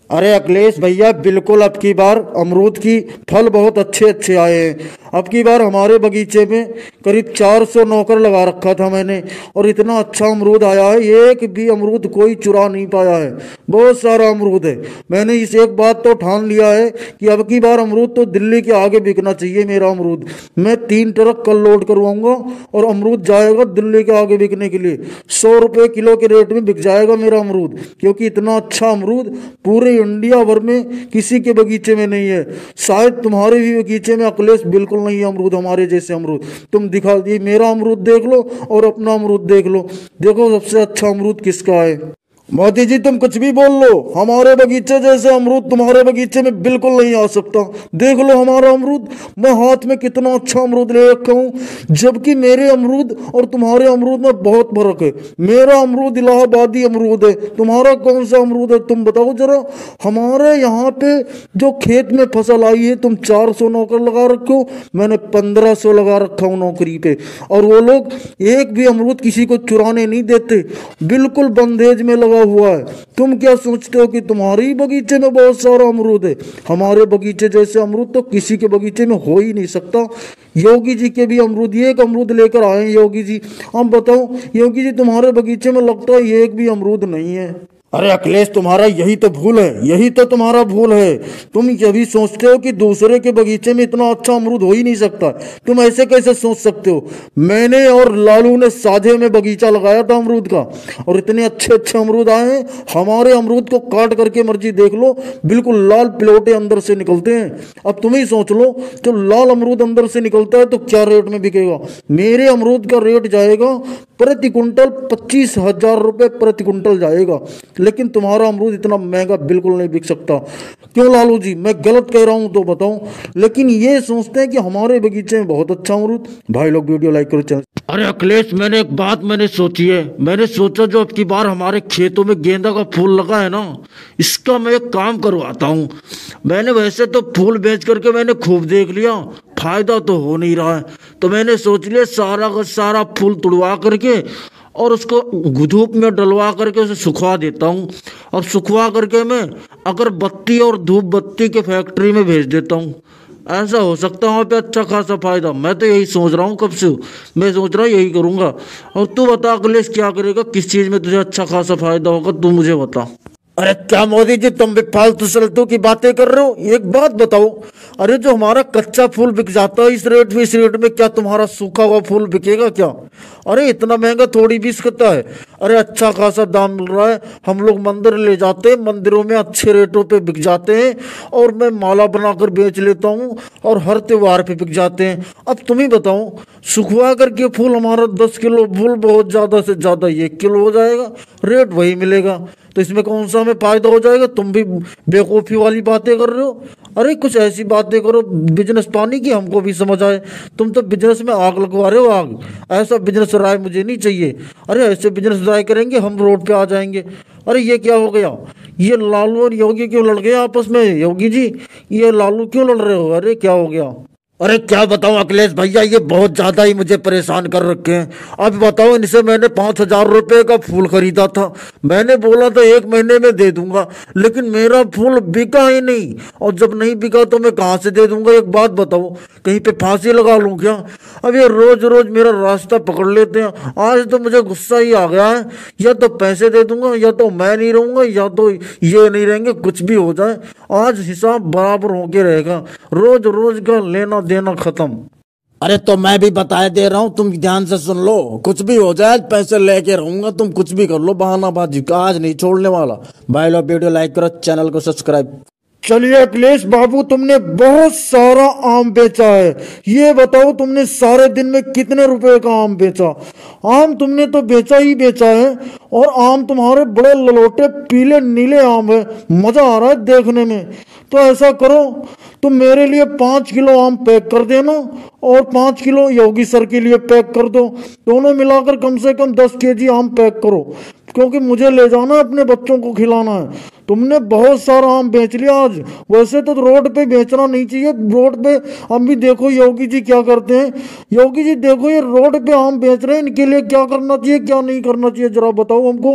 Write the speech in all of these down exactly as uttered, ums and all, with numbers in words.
अरे अखिलेश भैया, बिल्कुल अब की बार अमरूद की फल बहुत अच्छे अच्छे आए हैं। अब की बार हमारे बगीचे में करीब चार सौ नौकर लगा रखा था मैंने, और इतना अच्छा अमरूद आया है, एक भी अमरूद कोई चुरा नहीं पाया है। बहुत सारा अमरूद है। मैंने इस एक बात तो ठान लिया है कि अब की बार अमरूद तो दिल्ली के आगे बिकना चाहिए। मेरा अमरूद मैं तीन ट्रक कल लोड करवाऊंगा और अमरूद जाएगा दिल्ली के आगे बिकने के लिए। सौ रुपये किलो के रेट में बिक जाएगा मेरा अमरूद, क्योंकि इतना अच्छा अमरूद पूरे इंडिया भर में किसी के बगीचे में नहीं है। शायद तुम्हारे भी बगीचे में अखिलेश बिल्कुल नहीं है अमरूद, हमारे जैसे अमरूद। तुम दिखा दिए, मेरा अमरूद देख लो और अपना अमरूद देख लो, देखो सबसे अच्छा अमरूद किसका है। मोदी जी तुम कुछ भी बोल लो, हमारे बगीचे जैसे अमरूद तुम्हारे बगीचे में बिल्कुल नहीं आ सकता। देख लो हमारा अमरूद, मैं हाथ में कितना अच्छा अमरूद ले रखा हूँ, जबकि मेरे अमरूद और तुम्हारे अमरूद में बहुत फर्क है। मेरा अमरूद इलाहाबादी अमरूद है, तुम्हारा कौन सा अमरूद है तुम बताओ जरा। हमारे यहाँ पे जो खेत में फसल आई है, तुम चार सौ नौकर लगा रखे हो, मैंने पंद्रह सौ लगा रखा हूँ नौकरी पे, और वो लोग एक भी अमरूद किसी को चुराने नहीं देते, बिल्कुल बंदेज में लगा हुआ है। तुम क्या सोचते हो कि तुम्हारी बगीचे में बहुत सारा अमरूद है? हमारे बगीचे जैसे अमरूद तो किसी के बगीचे में हो ही नहीं सकता। योगी जी के भी अमरूद, एक अमरूद लेकर आए हैं योगी जी। हम बताओ योगी जी, तुम्हारे बगीचे में लगता है एक भी अमरूद नहीं है। अरे अखिलेश, तुम्हारा यही तो भूल है, यही तो तुम्हारा भूल है। तुम ये भी सोचते हो कि दूसरे के बगीचे में इतना अच्छा अमरूद हो ही नहीं सकता। तुम ऐसे कैसे सोच सकते हो? मैंने और लालू ने साझे में बगीचा लगाया था अमरूद का, और इतने अच्छे अच्छे अमरूद आए हैं। हमारे अमरूद को काट करके मर्जी देख लो, बिल्कुल लाल पिलोटे अंदर से निकलते हैं। अब तुम ही सोच लो, तो लाल अमरूद अंदर से निकलता है तो क्या रेट में बिकेगा? मेरे अमरूद का रेट जाएगा प्रति कुंटल पच्चीस हजार रुपये प्रति कुंटल जाएगा, लेकिन तुम्हारा अमरूद इतना महंगा बिल्कुल नहीं बिक सकता। क्यों लालू जी, मैं गलत कह रहा हूं तो बताऊं? लेकिन ये सोचते हैं कि हमारे बगीचे में बहुत अच्छा अमरूद। भाई लोग वीडियो लाइक करो चैनल। अरे अखिलेश, मैंने एक बात मैंने सोची है। मैंने सोचा जो अब की बार हमारे खेतों में गेंदा का फूल लगा है ना, इसका मैं एक काम करवाता हूँ। मैंने वैसे तो फूल बेच करके मैंने खूब देख लिया, फायदा तो हो नहीं रहा है, तो मैंने सोच लिया सारा का सारा फूल तुड़वा करके और उसको धूप में डलवा करके उसे सुखवा देता हूँ, और सुखवा करके मैं अगरबत्ती और धूप बत्ती के फैक्ट्री में भेज देता हूँ। ऐसा हो सकता है वहाँ पे अच्छा खासा फायदा। मैं तो यही सोच रहा हूँ कब से, मैं सोच रहा हूँ यही करूँगा। और तू बता अखिलेश, क्या करेगा? किस चीज़ में तुझे अच्छा खासा फायदा होगा, तू मुझे बता। अरे क्या मोदी जी, तुम भी फालतू सलतू की बातें कर रहे हो? एक बात बताओ, अरे जो हमारा कच्चा फूल बिक जाता है इस रेट में, इस रेट में क्या तुम्हारा सूखा हुआ फूल बिकेगा क्या? अरे इतना महंगा थोड़ी बिक सकता है। अरे अच्छा खासा दाम मिल रहा है, हम लोग मंदिर ले जाते हैं, मंदिरों में अच्छे रेटों पे बिक जाते हैं, और मैं माला बनाकर बेच लेता हूँ, और हर त्योहार पे बिक जाते हैं। अब तुम ही बताओ, सुखवा करके फूल हमारा दस किलो फूल बहुत ज़्यादा से ज़्यादा एक किलो हो जाएगा, रेट वही मिलेगा, तो इसमें कौन सा हमें फायदा हो जाएगा? तुम भी बेवकूफ़ी वाली बातें कर रहे हो। अरे कुछ ऐसी बातें करो बिजनेस पानी की, हमको भी समझ आए। तुम तो बिजनेस में आग लगवा रहे हो, आग। ऐसा बिजनेस राय मुझे नहीं चाहिए। अरे ऐसे बिजनेस राय करेंगे हम रोड पे आ जाएंगे। अरे ये क्या हो गया? ये लालू और योगी क्यों लड़ गए आपस में? योगी जी, ये लालू क्यों लड़ रहे हो? अरे क्या हो गया? अरे क्या बताऊं अखिलेश भैया, ये बहुत ज्यादा ही मुझे परेशान कर रखे हैं। अब बताओ, इनसे मैंने पाँच हजार रुपये का फूल खरीदा था, मैंने बोला था एक महीने में दे दूंगा, लेकिन मेरा फूल बिका ही नहीं, और जब नहीं बिका तो मैं कहाँ से दे दूंगा? एक बात बताओ, कहीं पे फांसी लगा लूं क्या? अब ये रोज रोज मेरा रास्ता पकड़ लेते हैं। आज तो मुझे गुस्सा ही आ गया है, या तो पैसे दे दूंगा, या तो मैं नहीं रहूंगा, या तो ये नहीं रहेंगे, कुछ भी हो जाए आज हिसाब बराबर होके रहेगा। रोज रोज का लेना देना खत्म। अरे तो मैं भी बताए दे रहा हूँ, तुम ध्यान से सुन लो। कुछ भी हो जाए पैसे लेके रहूंगा, तुम कुछ भी कर लो, बहानाबाजी का आज नहीं छोड़ने वाला। भाई लोग वीडियो लाइक करो, चैनल को सब्सक्राइब। चलिए अखिलेश बाबू, तुमने बहुत सारा आम बेचा है, ये बताओ तुमने सारे दिन में कितने रुपए का आम बेचा? आम तुमने तो बेचा ही बेचा है, और आम तुम्हारे बड़े ललोटे पीले नीले आम है, मजा आ रहा है देखने में। तो ऐसा करो, तुम मेरे लिए पाँच किलो आम पैक कर देना, और पाँच किलो योगी सर के लिए पैक कर दो। दोनों मिलाकर कम से कम दस केजी आम पैक करो, क्योंकि मुझे ले जाना है, अपने बच्चों को खिलाना है। तुमने बहुत सारा आम बेच लिया आज। वैसे तो रोड पे बेचना नहीं चाहिए, रोड पे हम भी देखो योगी जी क्या करते हैं। योगी जी देखो, ये रोड पे आम बेच रहे हैं, इनके लिए क्या करना चाहिए क्या नहीं करना चाहिए, जरा बताओ हमको।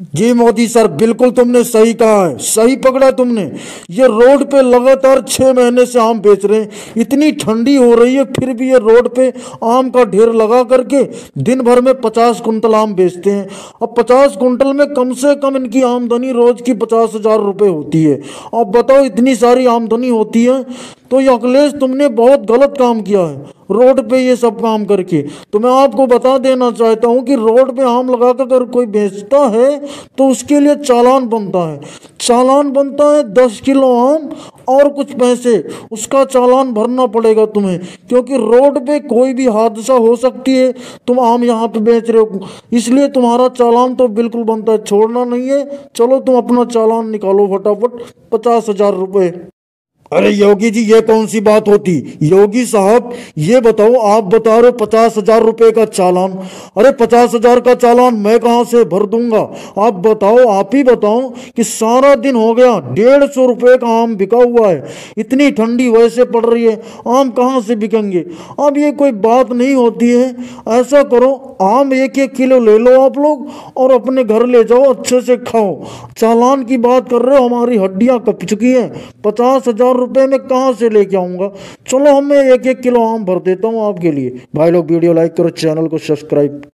जी मोदी सर, बिल्कुल तुमने सही कहा है, सही पकड़ा तुमने। ये रोड पे लगातार छह महीने से आम बेच रहे हैं। इतनी ठंडी हो रही है फिर भी ये रोड पे आम का ढेर लगा करके दिन भर में पचास कुंटल आम बेचते हैं। अब पचास कुंटल में कम से कम इनकी आमदनी रोज की पचास हजार रुपये होती है। अब बताओ, इतनी सारी आमदनी होती है तो ये अखिलेश तुमने बहुत गलत काम किया है रोड पे ये सब काम करके। तो मैं आपको बता देना चाहता हूँ कि रोड पे आम लगा कर अगर कोई बेचता है तो उसके लिए चालान बनता है। चालान बनता है दस किलो आम और कुछ पैसे, उसका चालान भरना पड़ेगा तुम्हें, क्योंकि रोड पे कोई भी हादसा हो सकती है। तुम आम यहाँ पे बेच रहे हो, इसलिए तुम्हारा चालान तो बिल्कुल बनता है, छोड़ना नहीं है। चलो तुम अपना चालान निकालो फटाफट, पचास हजार रुपये। अरे योगी जी, ये कौन सी बात होती? योगी साहब ये बताओ, आप बता रहे हो पचास हजार रुपये का चालान। अरे पचास हजार का चालान मैं कहाँ से भर दूंगा? आप बताओ, आप ही बताओ कि सारा दिन हो गया, डेढ़ सौ रुपये का आम बिका हुआ है। इतनी ठंडी वैसे पड़ रही है, आम कहाँ से बिकेंगे? अब ये कोई बात नहीं होती है। ऐसा करो, आम एक एक किलो ले लो आप लोग और अपने घर ले जाओ, अच्छे से खाओ। चालान की बात कर रहे हो, हमारी हड्डियां कप चुकी हैं। पचास हजार रुपए में कहाँ से लेके आऊंगा? चलो, हम मैं एक एक किलो आम भर देता हूँ आपके लिए। भाई लोग वीडियो लाइक करो, चैनल को सब्सक्राइब।